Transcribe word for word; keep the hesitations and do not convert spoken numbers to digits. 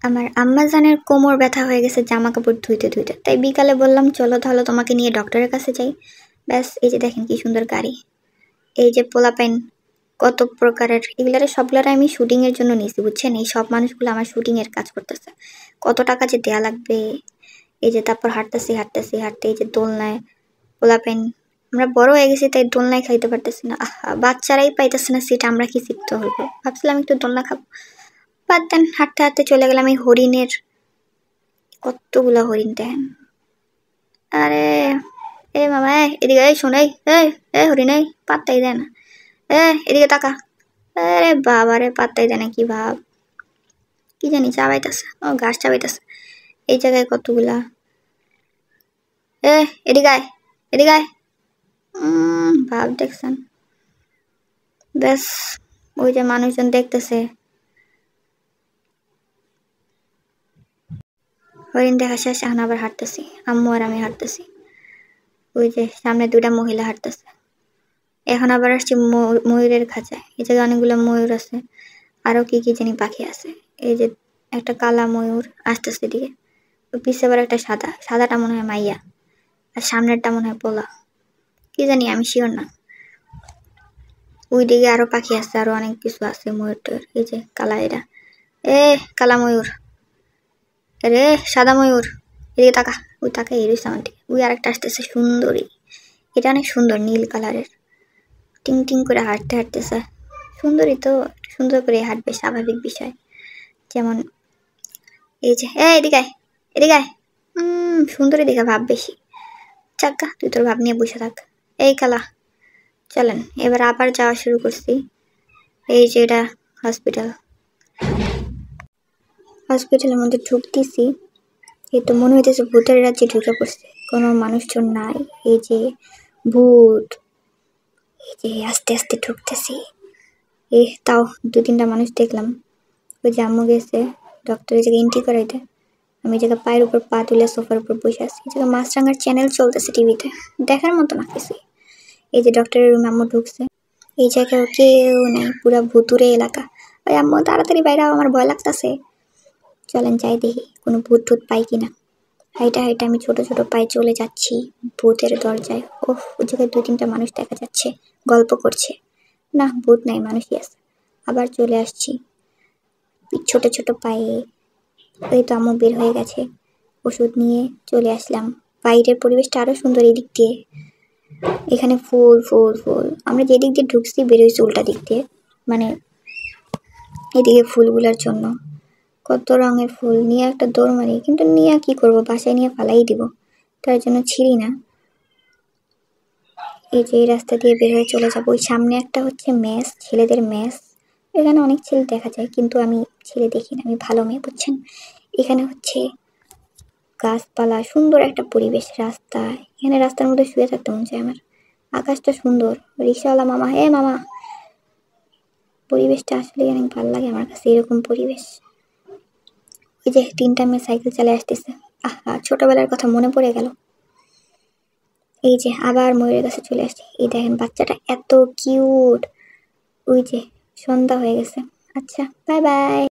আমার আম্মাজানের কোমর ব্যথা হয়ে গেছে জামা কাপড় ধুইতে ধুইতে, তাই বিকালে বললাম চলো তাহলে তোমাকে নিয়ে ডক্টরের কাছে যাই। ব্যাস, এই যে দেখেন কি সুন্দর গাড়ি, এই যে পোলাপাইন কত প্রকারের, এগুলারে সবগুলারে আমি শুটিংয়ের জন্য নিয়েছি বুঝছেন। এই সব মানুষগুলো আমার শুটিংয়ের কাজ করতেছে, কত টাকা যে দেয়া লাগবে। এই যে তারপর হাঁটতেছি হাঁটতেছি হাঁটতে এই যে দোলনায় পোলাপাইন, আমরা বড় হয়ে গেছি তাই দোলনায় খাইতে পারতেছি না, আহা বাচ্চারাই পাইতেছে না সিট, আমরা কি শিখতে হইব। ভাবছিলাম একটু দোলনা খাবো, বাদ দেন। হাঁটতে হাঁটতে চলে গেলাম এই হরিণের, কতগুলা হরিণ দেখেন। আরে এ মামা এদিকে, এই শোনাই, এই এই হরিণ, এই পাত্তাই দেয় না, এ এদিকে তাকা। আরে বাবারে পাত্তাই দেয় না, কি ভাব, কি জানি চাবাইতেছে, ও ঘাস চাবাইতেছে। এই জায়গায় কতগুলা, এ এদিকে আয় এদিকে আয়, উম ভাব দেখছেন। ব্যাস, ওই যে মানুষজন দেখতেছে, হরিণ দেখা শেষ, এখন আবার হাঁটতেছি, আম্মু আর আমি হাঁটতেছি। ওই যে সামনে দুটা মহিলা হাঁটতেছে। এখন আবার আসছি ময়ূরের খাঁচায়, এই জায়গায় অনেকগুলো ময়ূর আছে, আরো কি কি জানি পাখি আছে। এই যে একটা কালা ময়ূর আসতেছে দিকে, ওই পিছে আবার একটা সাদা, সাদাটা মনে হয় মাইয়া, আর সামনেরটা মনে হয় পোলা, কি জানি আমি শিওর না। ওই দিকে আরো পাখি আছে, আরো অনেক কিছু আছে ময়ূরটার। এই যে কালা, এরা এ কালা ময়ূর, রে সাদা ময়ূর, এদিকে তাকা, ওই তাকা এই রয়েছে আমার দিকে। ওই আরেকটা আসতেছে সুন্দরী, এটা অনেক সুন্দর নীল কালারের, টিং টিং করে হাঁটতে হাঁটতেছে। সুন্দরী তো সুন্দর করে হাঁটবে, স্বাভাবিক বিষয়। যেমন এই যে এ এদিকে এদিকে, হম সুন্দরী দেখে ভাব বেশি, চাক্কা তুই তোর ভাব নিয়ে বসে থাক। এই কালা, চলেন এবার আবার যাওয়া শুরু করছি। এই যে এটা হসপিটাল, হসপিটালের মধ্যে ঢুকতেছি, এই তো মনে হইতেছে ভূতের রাজ্যে ঢুকে পড়ছে, কোনো মানুষজন নাই। এই যে ভূত, এই যে আস্তে আস্তে ঢুকতেছি, এই তাও দু তিনটা মানুষ দেখলাম। ওই যে আম্মু গেছে ডক্টরের জায়গায় এন্ট্রি করাইতে, আমি জায়গায় পায়ের উপর পা তুলে সোফার উপর বসে আছি। এই জায়গায় মাছরাঙার চ্যানেল চলতেছে টিভিতে, দেখার মতো না কিছু। এই যে ডক্টরের রুমে আম্মু ঢুকছে, এই জায়গায় কেউ নেই, পুরা ভুতুরে এলাকা। ওই আম্মু তাড়াতাড়ি বাইরে, আমার ভয় লাগতেছে। চলেন যাই দেখি কোনো ভূত টুত পাই কিনা। হাইটা হাইটা আমি ছোট ছোট পায়ে চলে যাচ্ছি ভূতের দরজায়। ওহ, ওই জায়গায় দু তিনটা মানুষ দেখা যাচ্ছে, গল্প করছে। না, ভূত নাই, মানুষই আছে। আবার চলে আসছি ছোট ছোট পায়ে। এই তো আম্মু বের হয়ে গেছে, ওষুধ নিয়ে চলে আসলাম। বাইরের পরিবেশটা আরো সুন্দর এই দিক দিয়ে, এখানে ফুল ফুল ফুল। আমরা যে দিক দিয়ে ঢুকছি বেরোইছি উল্টা দিক দিয়ে, মানে এদিকে ফুলগুলার জন্য কত রঙের ফুল। নিয়ে একটা দৌড় মারি, কিন্তু নিয়ে কি করব, বাসায় নিয়ে ফালাই দিব, তার জন্য ছিঁড়ি না। এই যে এই রাস্তা দিয়ে বের হয়ে চলে যাবো। ওই সামনে একটা হচ্ছে মেস, ছেলেদের মেস। এখানে অনেক ছেলে দেখা যায়, কিন্তু আমি ছেলে দেখি না, আমি ভালো মেয়ে বুঝছেন। এখানে হচ্ছে গাছপালা, সুন্দর একটা পরিবেশ, রাস্তা, এখানে রাস্তার মধ্যে শুয়ে থাকতে মন চায় আমার। আকাশটা সুন্দর, রিক্সাওয়ালা মামা, হে মামা, পরিবেশটা আসলে অনেক ভালো লাগে আমার কাছে, এরকম পরিবেশ। এই যে তিনটা মেয়ে সাইকেল চালিয়ে আসতেছে, আহা ছোটবেলার কথা মনে পড়ে গেল। এই যে আবার ময়ূরের কাছে চলে আসছে, এই দেখেন বাচ্চাটা এত কিউট। ওই যে সন্ধ্যা হয়ে গেছে, আচ্ছা বাই বাই।